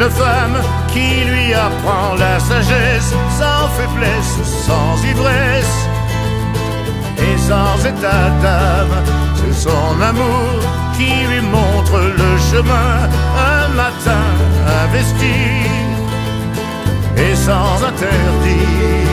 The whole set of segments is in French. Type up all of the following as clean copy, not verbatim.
Une femme qui lui apprend la sagesse, sans faiblesse, sans ivresse et sans état d'âme. C'est son amour qui lui montre le chemin, un matin investi et sans interdit.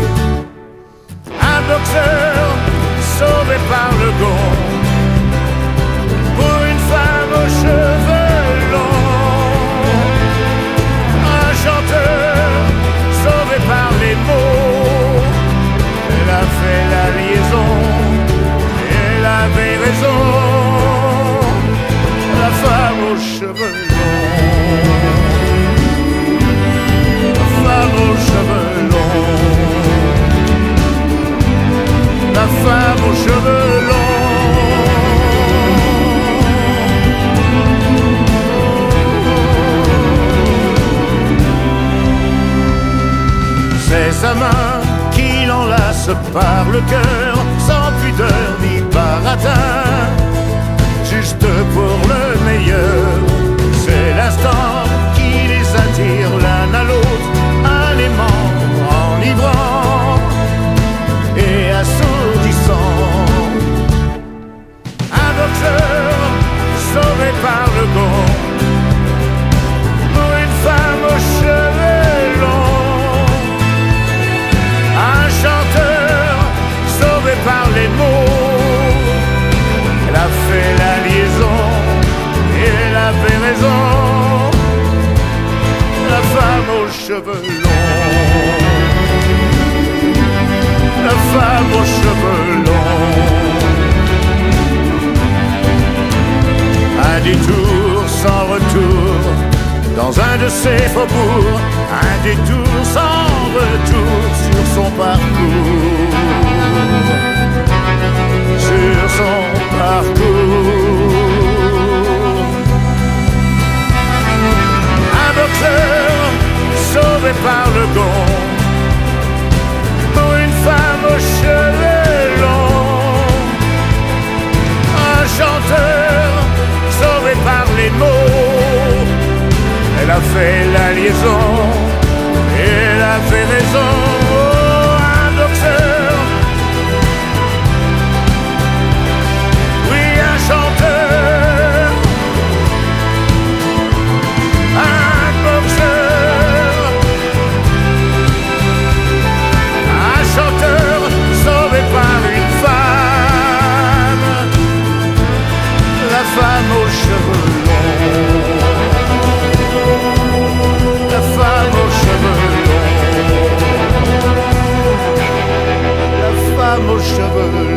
Un boxeur sauvé par le gond, pour une femme aux cheveux longs. Un chanteur sauvé par les mots, elle a fait la liaison, elle avait raison. La femme aux cheveux longs, la femme aux cheveux longs, la femme aux cheveux longs. C'est sa main qui l'enlace par le cœur, sans pudeur ni baratin, juste pour le meilleur. C'est l'instant qui les attire l'un à l'autre, un aimant enivrant et assourdissant. Un boxeur sauvé par le gond, pour une femme aux cheveux longs. Un chanteur sauvé par les mots, elle a fait la liaison et elle avait raison. La femme aux cheveux longs, la femme aux cheveux longs. Un détour sans retour dans un de ses faubourgs, un détour sans retour sur son parcours, sur son parcours. Un boxeur sauvé par le gond, pour une femme aux cheveux longs. Un chanteur sauvé par les mots, elle a fait la liaison et elle avait raison. Oh, un boxeur, oui, un chanteur, un boxeur, un chanteur sauvé par une femme, la femme aux cheveux longs, la femme aux cheveux longs, la femme aux cheveux longs.